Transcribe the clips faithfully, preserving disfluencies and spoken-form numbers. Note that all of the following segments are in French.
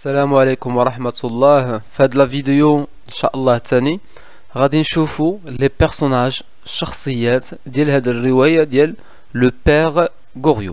السلام عليكم ورحمة الله. في هاد لا فيديو ان شاء الله تاني غادي نشوفو لي بيرسوناج الشخصيات ديال هاد الرواية ديال لو بير غوريو.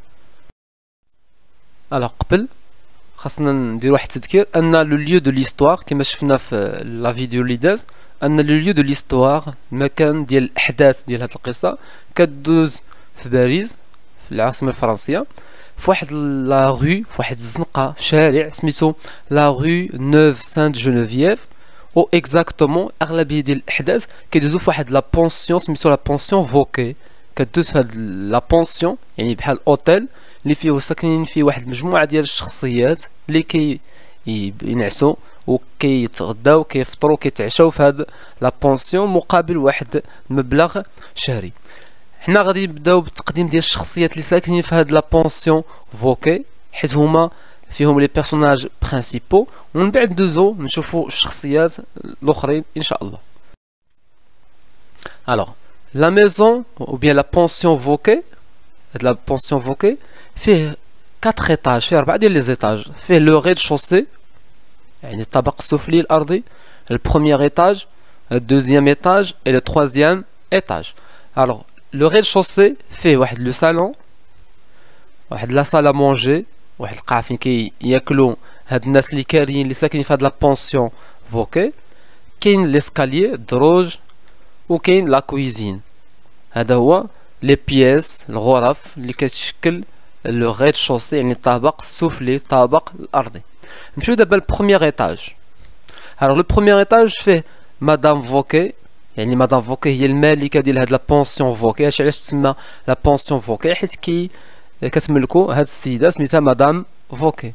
على قبل خاصنا ندير واحد التذكير ان لو ليو دو ليستوار كما شفنا في لا فيديو اللي داز، ان لو ليو دو ليستوار المكان ديال الاحداث ديال هاد القصة كدوز في باريس في العاصمة الفرنسية، في واحد لا غو، في واحد الزنقة شارع سميتو لا غو نوف سانت جونيفييف، او اكزاكتومون اغلبية ديال الاحداث كيدوزو في واحد لا بونسيون سميتو لا بونسيون فوكي. كدوز في هاد لا بونسيون يعني بحال اوتيل اللي فيه ساكنين فيه واحد المجموعة ديال الشخصيات اللي كي ينعسوا وكيتغداو وكيفطروا وكيتعشاو في هاد لا بونسيون مقابل واحد المبلغ شهري. حنا غادي نبداو بالتقديم ديال الشخصيات اللي ساكنين في هاد لا بونسيون فوكي، حيت هما فيهم لي بيرسوناج برينسيبو، ومن بعد ندوزو نشوفو الشخصيات الاخرين ان شاء الله. الوغ لا ميزون او بيان لا بونسيون فوكي، هاد لا بونسيون فوكي فيه أربعة ايطاج، فيه أربعة ديال لي زيتاج. فيه لو ريد شوسي يعني الطابق السفلي الارضي، البروميير ايطاج، الدوزيام ايطاج et le troisième étage. الوغ لو ريد شوسي فيه واحد لو صالون، واحد لا صال ا مونجي، واحد القاعة فين كياكلو هاد الناس اللي كاريين اللي ساكنين في هاد لا بونسيون فوكي. كاين ليسكاليي الدروج، وكاين لا كويزين. هذا هو لي بياس الغرف اللي كتشكل لو ريد شوسي يعني الطابق السفلي الطابق الارضي. نمشيو دابا للبروميير ايطاج. الوغ لو بروميير ايطاج فيه مدام فوكي، يعني مدام فوكي هي المالكه ديال هاد لا بونسيون فوكي. هادشي علاش تسمى لا بونسيون فوكي، حيت كي كتملكو هاد السيده سميتها مدام فوكي.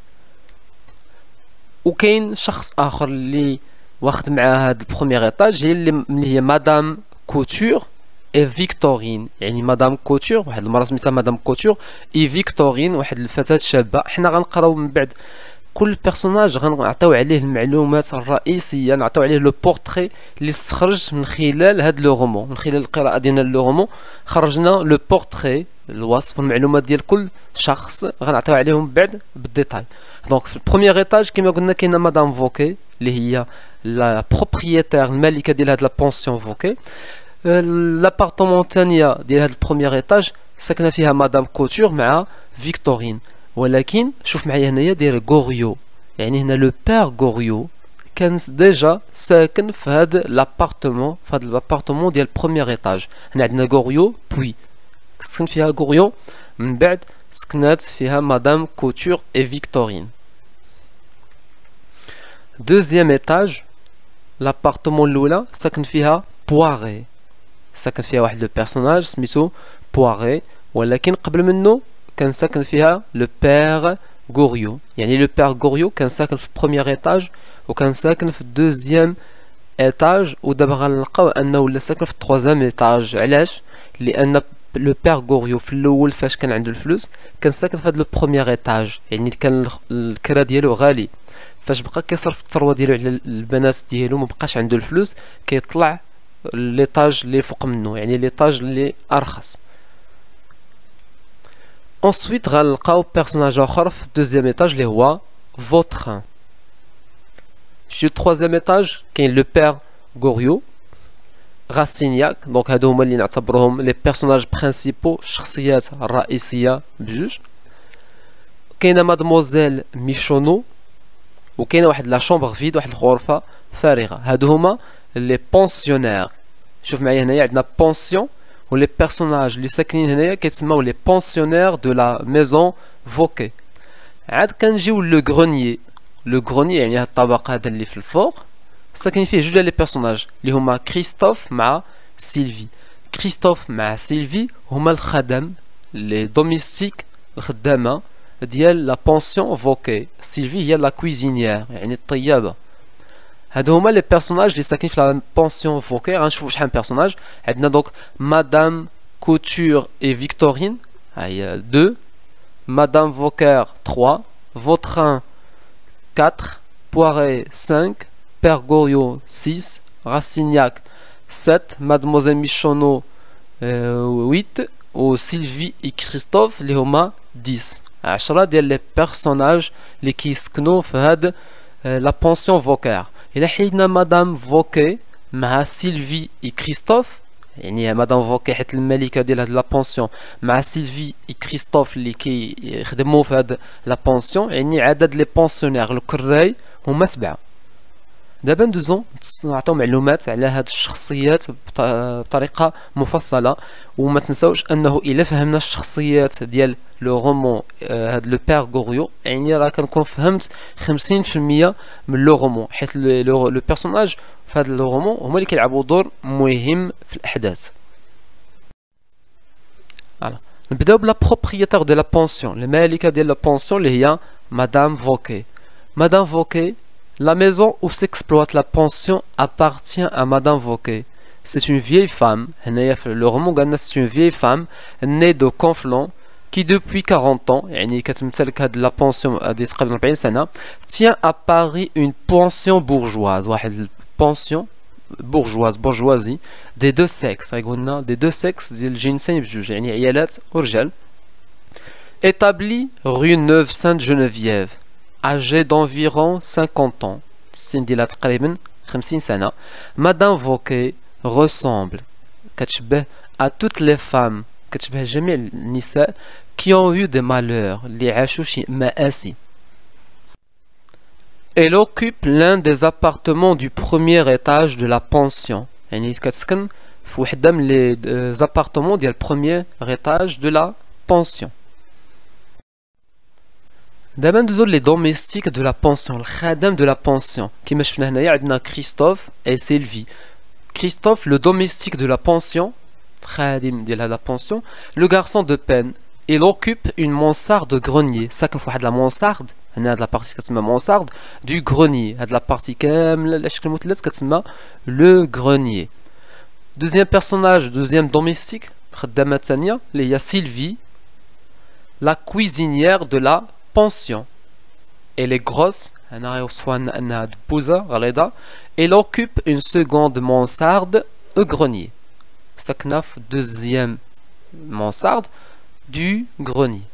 وكاين شخص اخر اللي واخد معاه هاد البروميير ايطاج، هي اللي هي مدام كوتور اي فيكتورين، يعني مدام كوتور واحد المراه سميتها مدام كوتور اي فيكتورين واحد الفتاه شابه. حنا غنقراو من بعد كل بيرسوناج غنعطيو عليه المعلومات الرئيسيه، نعطيو عليه لو بورتري اللي استخرج من خلال هاد لو رومون. من خلال القراءه ديالنا لو رومون خرجنا لو بورتري الوصف والمعلومات ديال كل شخص غنعطيو عليهم بعد بالديتاي. دونك في البروميير ايطاج كما قلنا كاينه مدام فوكي اللي هي لا بروبريتير المالكه ديال هاد لا بونسيون فوكي. لابارتمون الثانيه ديال هاد البروميير ايطاج ساكنه فيها مدام كوتور مع فيكتورين. ولكن شوف معايا هنايا داير غوريو، يعني هنا لو بير غوريو كان ديجا ساكن في هاد لابارتمون، في هاد لابارتمون ديال البروميير ايطاج. هنا عندنا غوريو بوي سكن فيها غوريو، من بعد سكنات فيها مدام كوتور اي فيكتورين. دوزيام ايطاج لابارتمون الاولى ساكن فيها بواري، ساكن فيها واحد لو بيرسوناج سميتو بواري، ولكن قبل منه كان ساكن فيها لو بير غوريو. يعني لو بير غوريو كان ساكن في البروميير ايطاج وكان ساكن في الدوزيام ايطاج، ودابا غنلقاو انه ولا ساكن في التروازيام ايطاج. علاش؟ لان لو بير غوريو في الاول فاش كان عنده الفلوس كان ساكن في هذا لو بروميير ايطاج، يعني كان الكرا ديالو غالي. فاش بقى كيصرف الثروه ديالو على البنات ديالو مبقاش عنده الفلوس، كيطلع ليطاج اللي فوق منه، يعني ليطاج اللي ارخص. ensuite غنلقاو بيرسوناج اخر في الدوزيام ايطاج اللي هو فوتران. في التروازيام ايطاج كاين لو بير غوريو، غاسينياك. دونك هادو هما اللي نعتبروهم لي بيرسوناج برينسيبو الشخصيات الرئيسيه بجوج. كاينه مادموزيل ميشونو، وكاينه واحد لا شومبر فيد واحد الغرفه فارغه. هادو هما لي بونسيونير. شوف معايا هنايا عندنا بونسيون، ولي بيرسوناج اللي ساكنين هنايا كيتسماو لي بونسيونير دو لا ميزون فوكي. عاد كنجيو لو غرونيي. لو غرونيي يعني هاد الطبق هذا اللي في الفوق ساكنين فيه جوج لي بيرسوناج اللي هما كريستوف مع سيلفي. كريستوف مع سيلفي هما الخدم لي دوميستيك، الخدامه ديال لا بونسيون فوكي. سيلفي هي لا كويزينيير يعني الطيابه. هادو هما لي بيرسوناج اللي ساكنين في لا بونسيون فوكي. غنشوفو شحال من بيرسوناج عندنا. دونك مدام كوتور اي فيكتورين هي اثنين، مدام فوكير ثلاثة، فوتران أربعة، بواري خمسة، بير غوريو ستة، راسينياك سبعة، مادموزيل ميشونو ثمانية، و سيلفي اي كريستوف اللي هما عشرة. عشرة ديال لي بيرسوناج اللي كيسكنوا في هاد لا بونسيون فوكير. الى حيدنا مدام فوكي مع سيلفي اي كريستوف، يعني مدام فوكي حيت الملكه ديال هاد لا بونسيون مع سيلفي اي كريستوف اللي كيخدموا في هاد لا بونسيون، يعني عدد لي بونسيونير الكراي هما سبعه. دابا ندوزو نعطيو معلومات على هاد الشخصيات بطريقه مفصله، وما تنساوش انه الا فهمنا الشخصيات ديال لو رومون هاد لو بير غوريو يعني راه كنكون فهمت خمسين في المية من لو رومون، حيت لو بيرسوناج في هاد لو رومون هما اللي كيلعبوا دور مهم في الاحداث. فوالا نبداو بلا بروبريتير دو لا بونسيون، المالكه ديال لا بونسيون اللي هي مدام فوكي. مدام فوكي La maison où s'exploite la pension appartient à Madame Vauquet. C'est une vieille femme, le roman c'est une vieille femme née de Conflans qui depuis quarante ans, la pension tient à Paris une pension bourgeoise, une pension bourgeoise, bourgeoisie des deux sexes, des deux sexes, établie rue Neuve Sainte-Geneviève. Âgée d'environ cinquante ans, Madame Vauquet ressemble à toutes les femmes qui ont eu des malheurs. Elle occupe l'un des appartements du premier étage de la pension. Les appartements du premier étage de la pension. دابا ندوزو لي دوميستيك دو لا بونسيون، الخادم دو لا بونسيون. كيما شفنا هنايا عندنا كريستوف اي سيلفي. كريستوف لو دوميستيك دو لا بونسيون، الخادم ديال هاد لا بونسيون. لو غارسون دو بين il occupe une mansarde grenier، ساكن في واحد لا مونسارد، هنا هاد لا بارتي كتسمى مونسارد دو غروني، هاد لا بارتي كامله على شكل مثلث كتسمى لو غروني. دوزيام بيرسوناج، دوزيام دوميستيك، الخدامه الثانيه اللي هي سيلفي لا كويزينيير دو لا pension. Elle est grosse, elle occupe une seconde mansarde au grenier. Saknaf, deuxième mansarde du grenier.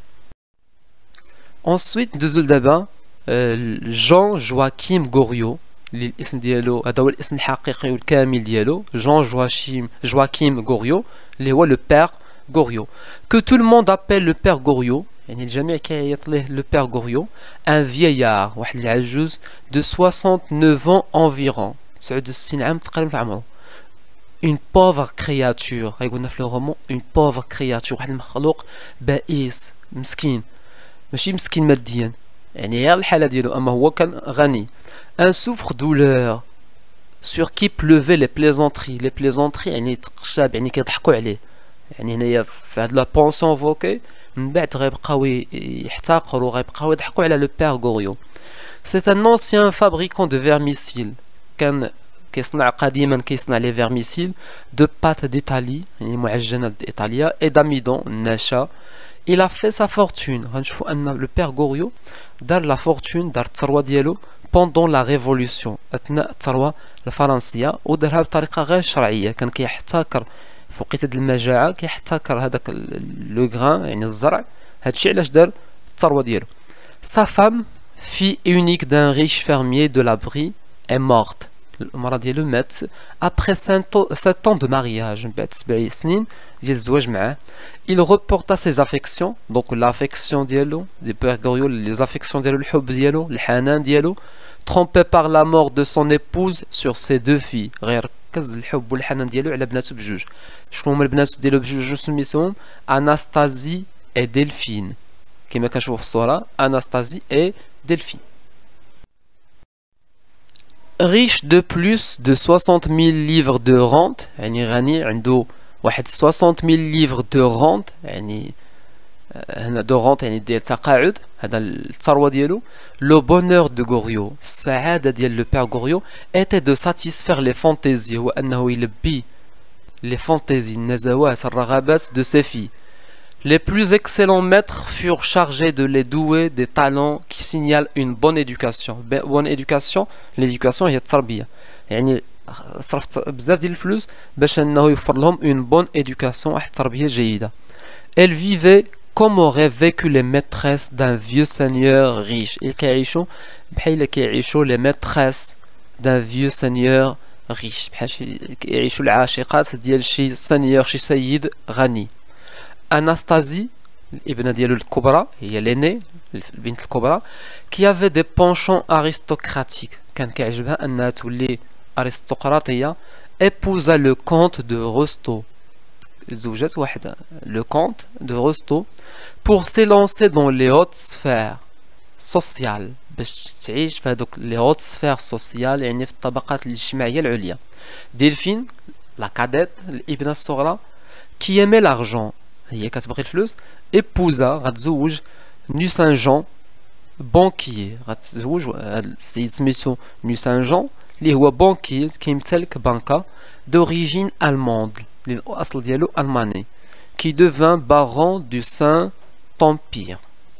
Ensuite, deux d'abord, Jean Joachim Goriot, l'ism dialo, هذا الاسم الحقيقي والكامل ديالو Jean Joachim Joachim Goriot, le père Goriot, que tout le monde appelle le père Goriot. يعني الجميع كيعيط ليه لو بير غوريو. ان فييار، واحد العجوز دو soixante-neuf ans environ، تسعة وستين عام تقريبا في عمره. اون بوفر كرياتور، غيقولنا في لو رومون اون بوفر كرياتور، واحد المخلوق بائس مسكين، ماشي مسكين ماديا يعني غير الحاله ديالو، اما هو كان غني. ان سوفر دولور سور كي بلوفي لي بليزونتري، لي بليزونتري يعني تقشاب، يعني كيضحكوا عليه. يعني هنايا في هاد لا بونسيون فوكي من بعد غيبقاو يحتقروا، غيبقاو يضحكوا على لو بير غوريو. سي ان انسيان فابريكون دو فيرميسيل، كان كيصنع قديما كيصنع لي فيرميسيل دو بات ديتالي يعني معجنات ايطاليا اي داميدون النشا. il a fait sa fortune. غنشوفوا ان لو بير غوريو دار لا فورتون، دار الثروه ديالو pendant la révolution، اثناء الثروه الفرنسيه، ودارها بطريقه غير شرعيه. كان كيحتكر في وقيته المجاعه، كيحتكر هذاك لو غران يعني الزرع. هادشي علاش دار الثروه ديالو. sa femme fille unique d'un riche fermier de la Brie est morte. المراه ديالو مات après sept ans de mariage، من بعد سبع سنين ديال الزواج معاه. il reporta ses affections، donc l'affection ديالو دي بير غوريو، les affections ديالو، الحب ديالو، الحنان ديالو، trompé par la mort de son épouse sur ses deux filles. غير ركز الحب والحنان ديالو على بناته بجوج. شكون هما البنات ديالو بجوج سميتهم؟ اناستازي اي ديلفين، كما كنشوفوا في الصوره اناستازي اي ديلفين. riche de plus de soixante mille livres de rente، يعني غني عنده واحد soixante mille livres de rente، يعني هنا دو رونت يعني ديال تقاعد، هذا الثروه ديالو. لو بونور دو غوريو، السعاده ديال لو بير غوريو ايتي دو ساتيسفير لي فانتيزي، هو انه يلبي لي فانتيزي النزوات الرغبات دو سي في. Les plus excellents maîtres furent chargés de les douer des talents qui signalent une bonne éducation. Bonne éducation، l'éducation هي التربيه، يعني صرفت بزاف ديال الفلوس باش انه يوفر لهم une bonne éducation، واحد التربيه جيده. Elle vivait comme auraient vécu les maîtresses d'un vieux seigneur riche. Et كيعيشوا بحال كيعيشوا les maîtresses d'un vieux seigneur riche. بحال كيعيشوا العاشقات ديال شي سينيور شي سيد غني. Anastasie, الابنة ديالو الكبرى هي l'aînée البنت الكبرى qui avait des penchants aristocratiques. كان كيعجبها أنها تولي أرستقراطية. épousa le comte de Rostov. زوجت واحدة le comte de Rostov pour s'élancer dans les hautes sphères sociales باش تعيش في هذوك les hautes sphères sociales يعني في الطبقات الاجتماعية العليا. Delphine la cadette الابنة الصغرى qui aimait l'argent هي كتبغي الفلوس épousa غتزوج Nucingen بانكيي غتزوج هذا السيد سميتو نيوسانجون اللي هو بانكيي كيمتلك بنكة d'origine allemande الأصل ديالو ألماني qui devint baron du Saint-Empire.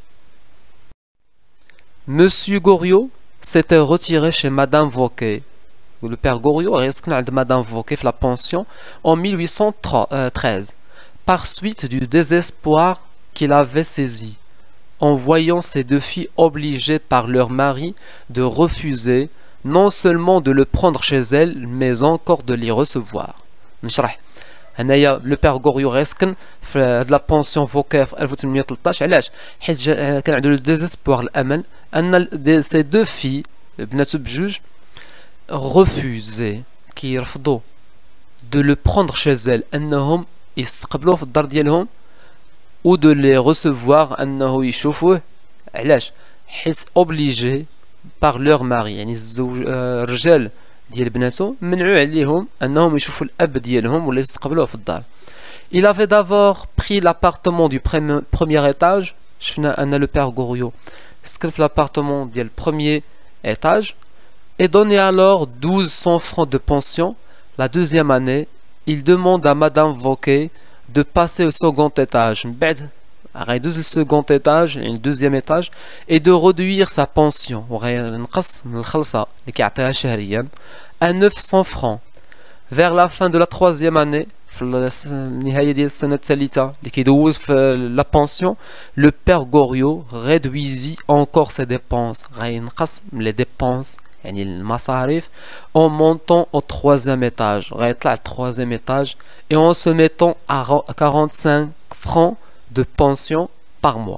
Monsieur Goriot s'était retiré chez Madame Vauquet. Le père Goriot reste عند Madame Vauquet في la pension en mille huit cent treize par suite du désespoir qu'il avait saisi en voyant ses deux filles obligées par leur mari de refuser non seulement de le prendre chez elles mais encore de les recevoir. نشرح هنايا لو بير غوريو غيسكن في هاد لا بونسيون فوكي في ألف وثمانمائة وثلاثة عشر. علاش؟ حيت كان عنده لو ديزيسبوار الامل ان سي دو في بناتو بجوج ريفوزي كيرفضوا دو لو بروندر شي زيل انهم يستقبلوه في الدار ديالهم و دو لي ريسيفوار انه يشوفوه. علاش؟ حيت اوبليجي بار لور ماري يعني الزوج الرجال ديال بناتو منعوا عليهم انهم يشوفوا الاب ديالهم ولا يستقبلوه في الدار. Il avait d'abord pris l'appartement du premier étage. شفنا ان لو بير غوريو سكن في l'appartement ديال premier étage et donnait alors douze cents francs de pension. La deuxième année, il demande à Madame Vauquet de passer au second étage. من بعد غيدوز للسكوند étage يعني الدوزيام étage et de réduire sa pension وغينقص من الخلصة اللي كيعطيها شهريا à neuf cents francs. Vers la fin de la troisième année في النهاية ديال السنة الثالثة اللي كيدوز في لا بونسيون لو بير غوريو réduisit encore ses dépenses غينقص من لي ديبونس يعني المصاريف en montant au troisième étage غيطلع al troisième étage et en se mettant à quarante-cinq francs de pension par mois.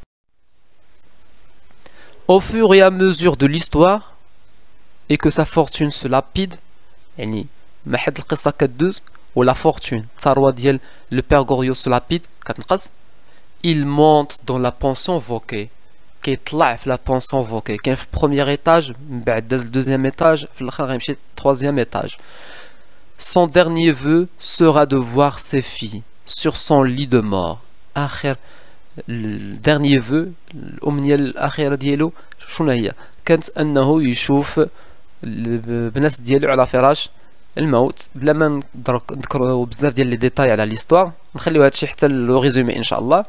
Au fur et à mesure de l'histoire et que sa fortune se lapide يعني ما حد القصة كدوز ولا fortune الثروة ديال le père Goriot se lapide كتنقص il monte dans la pension Vauquet كيطلع في la pension Vauquet كاين في premier étage من بعد داز deuxième étage في الاخر غيمشي troisième étage. Son dernier vœu sera de voir ses filles sur son lit de mort. آخر الدرنيي فو الأمنية الأخيرة ديالو شنو هي؟ كانت أنه يشوف البنات ديالو على فراش الموت. بلا ما نذكروا بزاف ديال لي ديتاي على ليستوار نخليو هادشي حتى لو ريزومي إن شاء الله.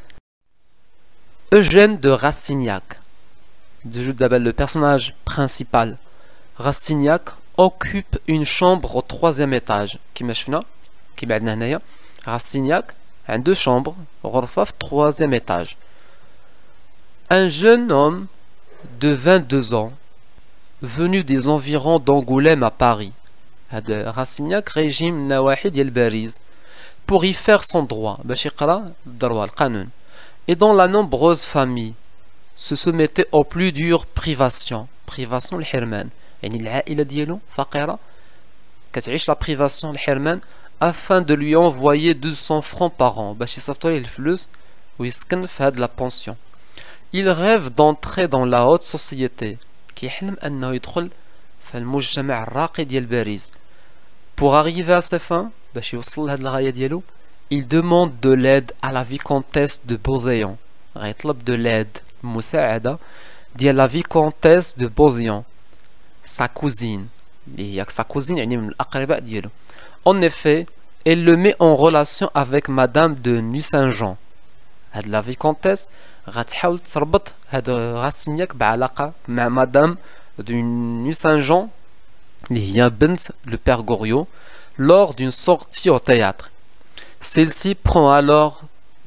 Eugène de Rastignac, d'abord le personnage principal, Rastignac occupe une chambre au troisième étage. كيما شفنا كيما عندنا هنايا Rastignac a deux chambres, غرفة في troisième étage. Un jeune homme de vingt-deux ans, venu des environs d'Angoulême à Paris, هذا Rastignac régime نواحي ديال باريس pour y faire son droit باش يقرا الدروة القانون. Et dans la nombreuse famille se soumettait aux plus dures privations. privation الحرمان يعني العائلة ديالو فقيرة كتعيش la privation الحرمان afin de lui envoyer deux cents francs par an باش يصيفطوا ليه الفلوس ويسكن في هاد la pension. Il rêve d'entrer dans la haute société كيحلم انه يدخل في المجتمع الراقي ديال باريس. Pour arriver à ses fins باش يوصل لهاد الغاية ديالو il demande de l'aide à la vicomtesse de Beauséant. غيطلب de l'aide المساعدة ديال la vicomtesse de Beauséant sa cousine اللي هي sa cousine يعني من الأقرباء ديالو. En effet, elle le met en relation avec Madame de Nucingen. هاد la vicomtesse غتحاول تربط هاد Rastignac بعلاقة مع Madame de Nucingen اللي هي بنت le père Goriot lors d'une sortie au théâtre. Celle-ci prend alors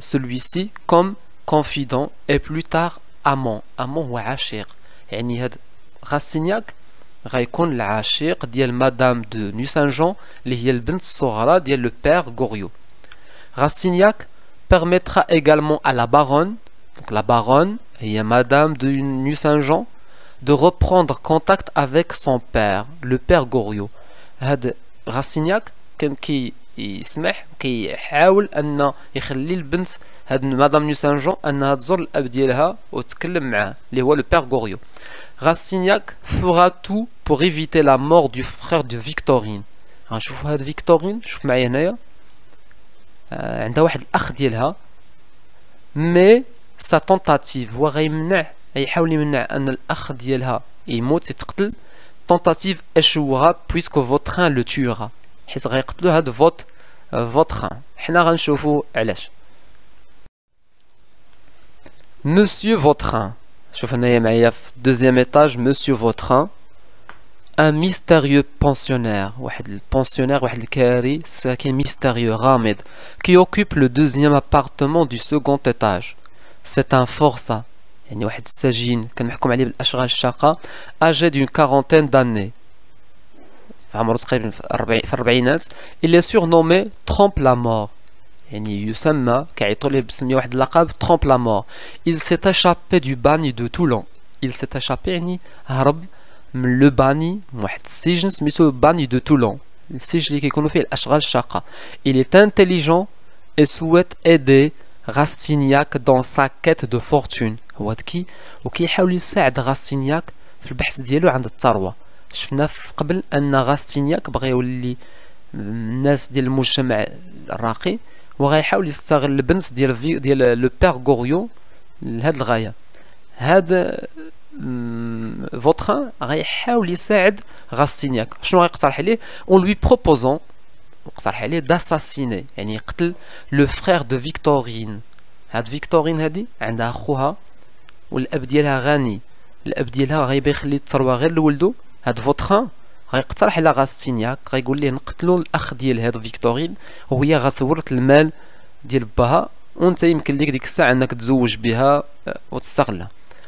celui-ci comme confident et plus tard amant. Amant ou عشيق. يعني هاد غاسينياك غيكون العشيق ديال مدام دو نوسانجون اللي هي البنت الصغرى ديال لو بير غوريو. Rastignac permettra également à la baronne, donc la baronne هي madame de Nucingen, de reprendre contact avec son père, le père Goriot. هاد Rastignac كان كي يسمح كيحاول ان يخلي البنت هاد مدام نيوسانجون انها تزور الاب ديالها وتكلم معاه اللي هو لو بير غوريو. Rastignac fera tout pour éviter la mort du frère de Victorine. غنشوفوا هاد فيكتورين، شوف معايا هنايا آه عندها واحد الاخ ديالها، مي سا تونتاتيف هو غيمنع غيحاول يمنع ان الاخ ديالها يموت يتقتل. تونتاتيف اشوغا بويسكو فوتران لو تيورا، حيت غيقتلو هاد فوت فوتران. حنا غنشوفو علاش. Monsieur Vautrin، شوف هنايا معايا في دوزيام ايطاج Monsieur Vautrin، un mystérieux pensionnaire، واحد البونسيونير واحد الكاري ساكن ميستيريو غامض qui occupe le deuxième appartement du second étage. C'est un forçat، يعني واحد السجين كان محكوم عليه بالاشغال الشاقه، âgé d'une quarantaine d'années، عمره تقريبا في الأربعينات. Il est surnommé Trompe la mort، يعني يسمى كيعيطوا ليه بسميه واحد اللقب Trompe la mort. Il s'est échappé du bagne de Toulon. Il s'est échappé يعني هرب من لو باني، واحد السجن سميتو باني دو تولون، السجن اللي كيكونوا فيه الاشغال الشاقه. Il est intelligent et souhaite aider Rastignac dans sa quête de fortune. هو ذكي وكيحاول يساعد غاستينياك في البحث ديالو عند الثروه. شفنا قبل ان غاستينياك بغى يولي الناس ديال المجتمع الراقي وغيحاول يستغل البنت ديال ديال لو بير غوريو لهاد الغايه. هاد فوتران غيحاول يساعد غاستينياك. شنو غيقترح عليه؟ اون لوي بروبوزون، اقترح عليه داساسيني، يعني يقتل لو فرير دو فيكتورين. هاد فيكتورين هادي عندها خوها والاب ديالها غني، الاب ديالها غيبغي يخلي الثروه غير لولدو. هاد فوتران غيقترح على غاستينياك غيقول ليه نقتلوا الاخ ديال هاد فيكتورين وهي غتورث المال ديال باها، وانت يمكن ليك ديك الساعه انك تزوج بها وتستغلها.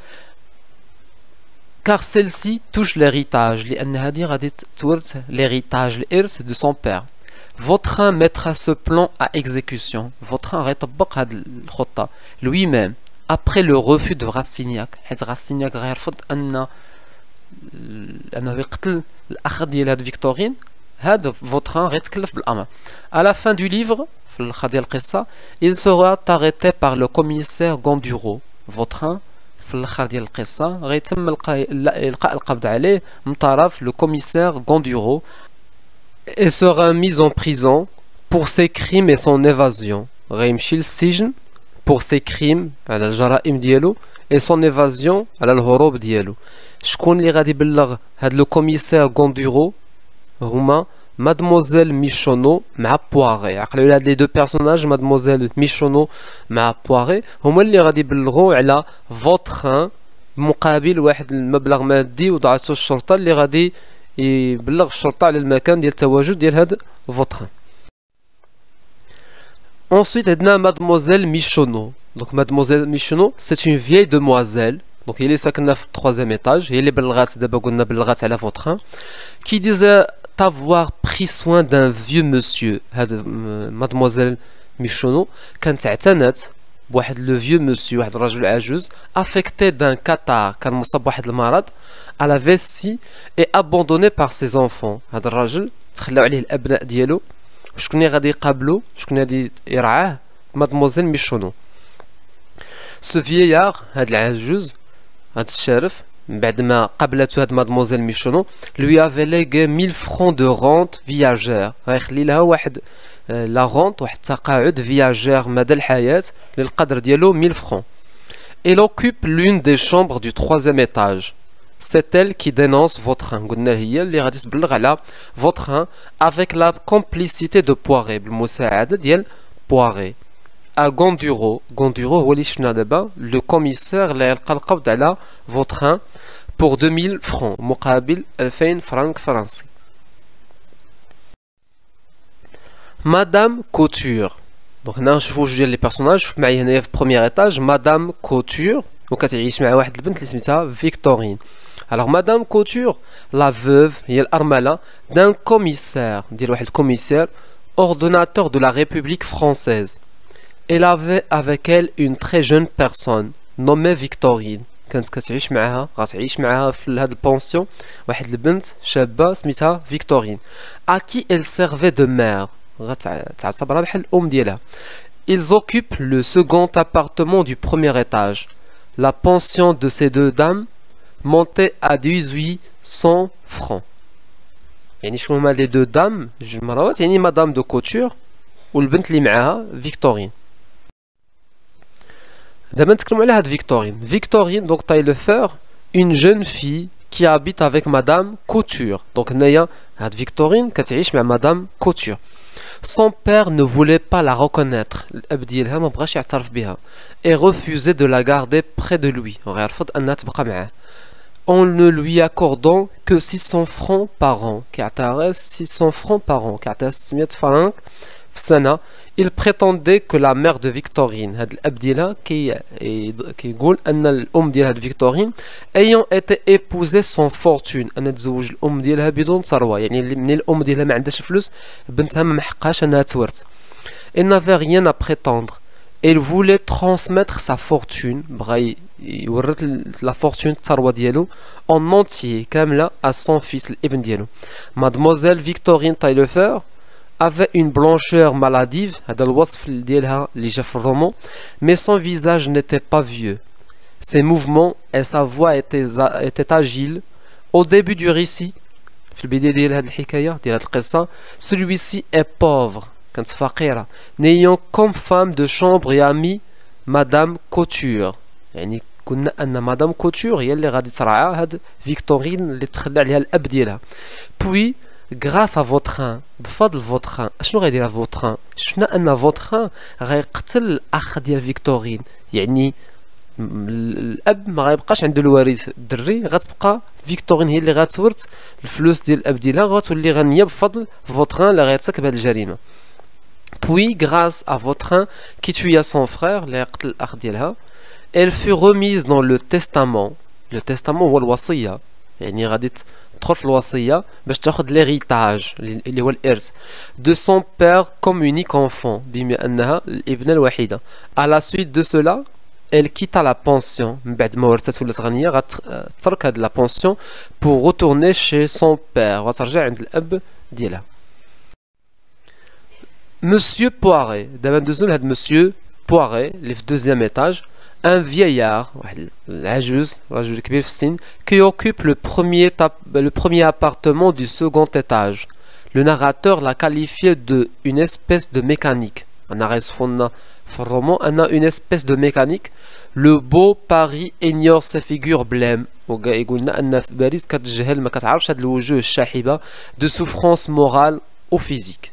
car celle-ci touche l'héritage، لأن هذه غادي تورث l'héritage الإرث de son père. Vautrin mettra ce plan à exécution. Vautrin غيطبق هاد الخطة lui-même après le refus de Rastignac، حيت غاستينياك غيرفض أن أنه يقتل الأخ ديال هاد فيكتورين. هاد فوتران غيتكلف بالأمر. à la fin du livre في الآخر ديال القصة il sera arrêté par le commissaire Gonduro. Vautrin في الاخر ديال القصه غيتم القاء القبض عليه من طرف لو كوميسير غوندورو et sera mis en prison pour ses crimes et son évasion. غيمشي للسجن pour ses crimes على الجرائم ديالو et son évasion على الهروب ديالو. شكون اللي غادي يبلغ هاد لو كوميسير غوندورو؟ هما مادموزيل ميشونو مع بواري. عقلوا على هاد لي دو بيرسوناج، مادموزيل ميشونو مع بواري، هما اللي غادي يبلغوا على فوتران مقابل واحد المبلغ مادي وضعته الشرطه اللي غادي يبلغ الشرطه على المكان ديال التواجد ديال هاد فوتران. Ensuite عندنا مادموزيل ميشونو. دونك مادموزيل ميشونو سي اون vieille demoiselle، دونك هي اللي ساكنه في التروازيام ايطاج، هي اللي بلغات دابا قلنا بلغات على فوتران. كي ديزا avoir pris soin d'un vieux monsieur. هاد مادموزيل ميشونو كانت اعتنت بواحد لو فيو مسيو، واحد الرجل عجوز affecté d'un catarrhe، كان مصاب بواحد المرض à la vessie et abandonné par ses enfants. هاد الرجل تخلاو عليه الابناء ديالو. شكون اللي غادي يقابلو؟ شكون اللي يرعاه؟ مادموزيل ميشونو. ce vieillard هاد العجوز هاد الشارف بعد ما قابلته هاد مادموزيل ميشونو lui avait légué mille francs de rente viagère، غيخلي لها واحد لا رونت واحد التقاعد فياجير مدى الحياة للقدر ديالو mille francs. Elle occupe l'une des chambres du troisième étage. C'est elle qui dénonce Vautrin. قلنا هي اللي غادي تبلغ على Vautrin avec la complicité de Poiré، بالمساعدة ديال Poiré. à Gonduro. Gonduro هو اللي شفنا دابا لو كوميسير اللي يلقى القبض على فوتران pour deux mille francs مقابل ألفين فرنك فرنسي. مدام كوتور. دونك هنا نشوفوا جوج ديال لي بيرسوناج. شوف معايا هنايا في بروميير ايطاج مدام كوتور وكتعيش مع واحد البنت اللي سميتها فيكتورين. Alors Madame Couture, la veuve, هي الأرملة d'un commissaire, ديال واحد الكوميسير ordonnateur de la République française. Elle avait avec elle une très jeune personne nommée Victorine. كانت كتعيش معها غتعيش معها في هاد البونسيون واحد البنت شابة سميتها فيكتورين. À qui elle servait de mère. غتعتبرها بحال الأم ديالها. Ils occupent le second appartement du premier étage. La pension de ces deux dames montait à dix-huit cents francs. يعني شنو هما لي دو دام جوج مرات يعني مدام دو كوتور والبنت اللي معاها فيكتورين. دابا نتكلموا على هاد فيكتورين. فيكتورين دونك تايلفور اون جون في qui habite avec madame Couture. دونك هنايا هاد فيكتورين كتعيش مع مدام كوتور. Son père ne voulait pas la reconnaître. الأب ديالها ما بغاش يعترف بها. Et refusait de la garder près de lui. غيرفض أنها تبقى معاه. En ne lui accordant que six cents francs par an. كيعطيها six cents francs par an. كيعطيها ستمية فرانك في السنة. Il prétendait que la mère de Victorine, هاد الأب ديالها كي كيقول أن الأم ديال هاد فيكتورين ayant été épousée sans fortune، أن تزوج الأم ديالها بدون ثروة، يعني من الأم ديالها ما عندهاش فلوس بنتها ما محقاش أنها تورث. Elle n'avait rien à prétendre. Elle voulait transmettre sa fortune، بغا يورث la fortune الثروة ديالو en entier كاملة à son fils الابن ديالو. Mademoiselle Victorine Taillefer avait une blancheur maladive, هذا الوصف ديالها اللي جا في الرومان، mais son visage n'était pas vieux. Ses mouvements et sa voix étaient, étaient agiles. Au début du récit, في البداية ديال هذه الحكاية ديال هذه القصة، celui-ci est pauvre، كانت فقيرة، n'ayant comme femme de chambre et amie Madame Couture. يعني قلنا أن مدام كوتور هي اللي غادي ترعى هاد فيكتورين اللي تخلى عليها الأب ديالها. Puis grâce à Vautrin، بفضل فوتخان، شنو غيدير فوتخان؟ شفنا ان فوتخان غيقتل الاخ ديال فيكتورين، يعني الاب ما غيبقاش عنده الوارث الدري، غتبقى فيكتورين هي اللي غتورث الفلوس ديال الاب ديالها، غتولي غنيه بفضل فوتخان اللي غيرتكب هاد الجريمه. Puis grâce à Vautrin qui tua son frère اللي قتل الاخ ديالها، elle fut remise dans le testament. le testament هو الوصيه، يعني غادي تدخل في الوصية باش تاخد ليغيتاج اللي هو الإرث de son père comme unique enfant، بما أنها الابنة الوحيدة. à la suite de cela elle quitta la pension، من بعد ما ورثت ولات غنية غتترك هاد لا بونسيون pour retourner chez son père، غترجع عند الأب ديالها. Monsieur Poiret، دابا ندوزو لهاد Monsieur Poiret اللي في الدوزيام إيطاج. Un vieillard, العجوز رجل كبير في السن, qui occupe le premier, le premier appartement du second étage. Le narrateur l'a qualifié de une espèce de mécanique. أنا غيوصفونا في الرومان أن une espèce de mécanique. Le beau Paris ignore ses figures blêmes. ويقولنا أن في باريس كتجهل ما كتعرفش هاد الوجوه الشاحبة de souffrance morale ou physique.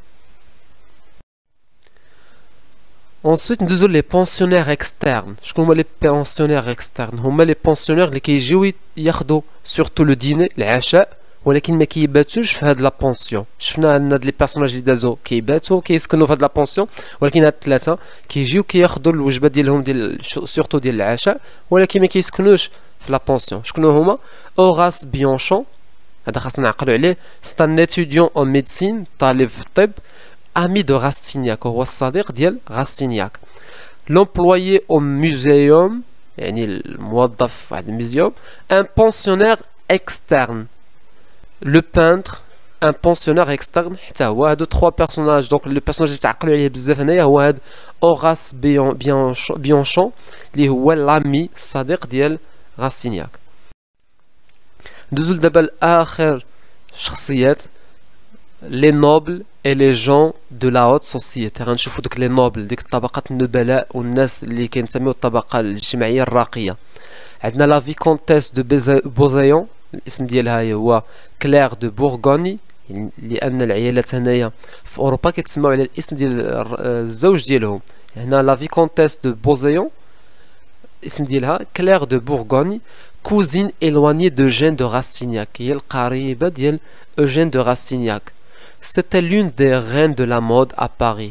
Ensuite ندوزو لي بونسيونير اكسترن. شكون هما لي بونسيونير اكسترن؟ هما لي بونسيونير اللي كيجيو ياخدو سورتو لو ديني العشاء، ولكن ما كيباتوش في هاد لا بونسيون. شفنا ان هاد لي بيرسوناج اللي دازو كيباتو كيسكنوا في هاد لا بونسيون، ولكن هاد الثلاثه كيجيو كياخدو الوجبات ديالهم ديال سورتو ديال العشاء، ولكن ما كيسكنوش في لا بونسيون. شكون هما؟ اوراس بيونشون، هذا خاصنا نعقلوا عليه، سي ان اتيديون اون ميديسين، طالب في الطب، ami de Rastignac، هو الصديق ديال غاستينياك. l'employé au muséum، يعني الموظف في واحد الميزيوم. un pensionnaire externe، le peintre un pensionnaire externe، حتى هو هادو trois personnages. دونك لو بيرسوناج اللي تعقلوا عليه بزاف هنايا هو هاد اوراس بيونشون اللي هو لامي الصديق ديال غاستينياك. ندوزو دابا لاخر شخصيات، les nobles et les gens de la haute société. غنشوفوا دوك لي نوبل، ديك الطبقات النبلاء والناس اللي كينتميو للطبقه الاجتماعيه الراقيه. عندنا لا فيكونتيس دو بوزايون، الاسم ديالها هو كلير دو بورغوني، لان العيالات هنايا في اوروبا كيتسموا على الاسم ديال الزوج ديالهم. هنا لا فيكونتيس دو بوزايون الاسم ديالها كلير دو بورغوني، cousine éloignée de Eugène de Rastignac، هي القريبه ديال Eugène de Rastignac. C'était l'une des reines de la mode à Paris.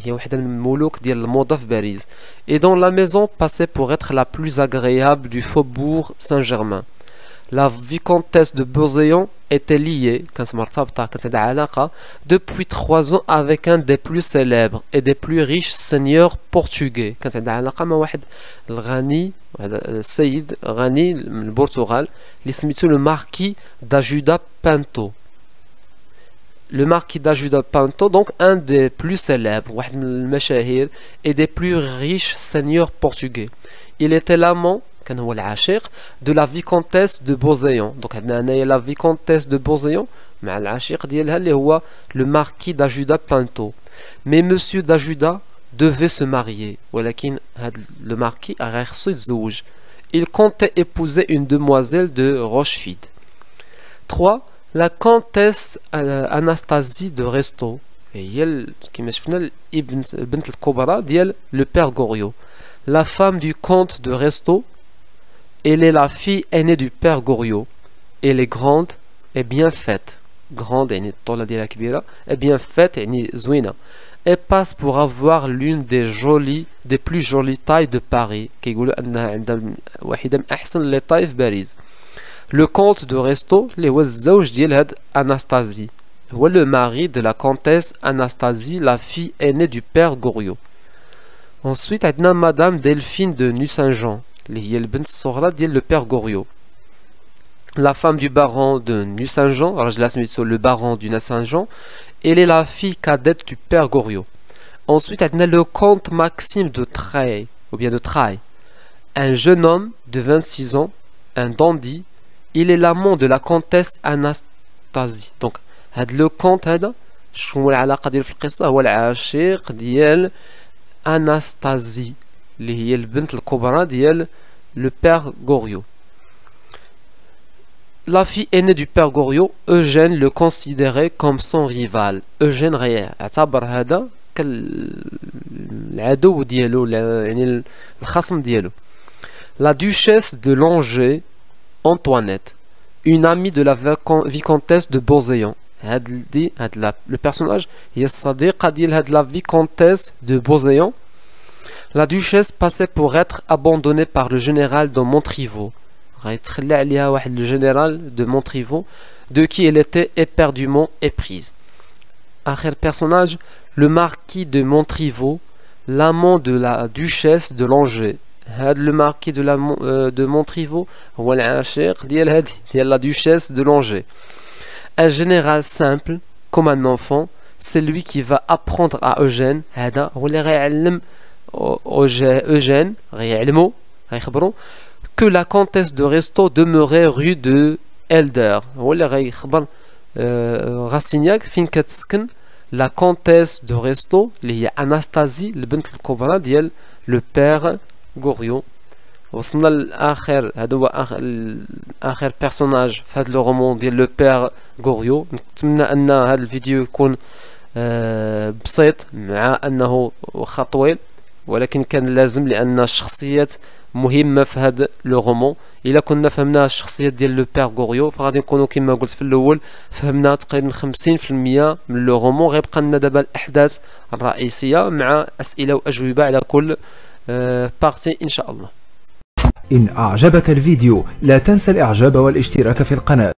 Et dont la maison passait pour être la plus agréable du faubourg Saint-Germain. La vicomtesse de Beauséant était liée depuis trois ans avec un des plus célèbres et des plus riches seigneurs portugais. Le marquis d'Ajuda Pinto. Le marquis d'Ajuda Pinto, donc un des plus célèbres et des plus riches seigneurs portugais. Il était l'amant de la vicomtesse de Beauséant. Donc la vicomtesse de Beauséant, le marquis d'Ajuda Pinto. Mais monsieur d'Ajuda devait se marier. Le marquis a il comptait épouser une demoiselle de Rochefide. trois. La comtesse Anastasie de Restaud. Le père Goriot. La femme du comte de Restaud. Elle est la fille aînée du père Goriot. Elle est grande et bien faite. Grande et bien faite et zouina. Elle passe pour avoir l'une des jolies, des plus jolies tailles de Paris. Le comte de Restaud, Anastasie, le mari de la comtesse Anastasie, la fille aînée du père Goriot. Ensuite, madame Delphine de Nucingen, le père Goriot. La femme du baron de Nucingen, le baron du Nucingen, elle est la fille cadette du père Goriot. Ensuite, le comte Maxime de Trailles, ou bien de Trailles, un jeune homme de vingt-six ans, un dandy. Il est l'amant de la comtesse Anastasie. Donc, le comte شنو العلاقة ديالو في القصة؟ هو العشيق ديال أناستازي اللي هي البنت الكبرى ديال le père Goriot. La fille aînée du père Goriot, Eugène le considérait comme son rival. Eugène اعتبر هذا كالعدو ديالو يعني الخصم ديالو. La duchesse de Langeais, Antoinette, une amie de la vicomtesse de Beauséant. Le personnage est الصديقة ديال هاد la vicomtesse de Beauséant. La duchesse passait pour être abandonnée par le général de Montriveau. Le général de Montriveau, de qui elle était éperdument éprise. Autre personnage, le marquis de Montriveau, l'amant de la duchesse de Langeais. Le marquis de, la, euh, de Montriveau, la duchesse de Langeais. Un général simple, comme un enfant, c'est lui qui va apprendre à Eugène, Eugène, que la comtesse de Restaud demeurait rue de Helder. Rastignac, fin katsken, la comtesse de Restaud, Anastasie, le bint الكبرى ديال le père Goriot. وصلنا لآخر هذا هو آخر بيرسوناج في هذا لو رومون ديال لو بير غوريو. نتمنى ان هذا الفيديو يكون بسيط مع انه واخا طويل، ولكن كان لازم لان الشخصيات مهمه في هذا لو رومون. الا كنا فهمنا الشخصيات ديال لو بير غوريو فغادي نكونوا كما قلت في الاول فهمنا تقريبا خمسين في المية من لو رومون. غيبقى لنا دابا الاحداث الرئيسيه مع اسئله واجوبه على كل بارتي ان شاء الله. إن أعجبك الفيديو لا تنسى الإعجاب والاشتراك في القناة.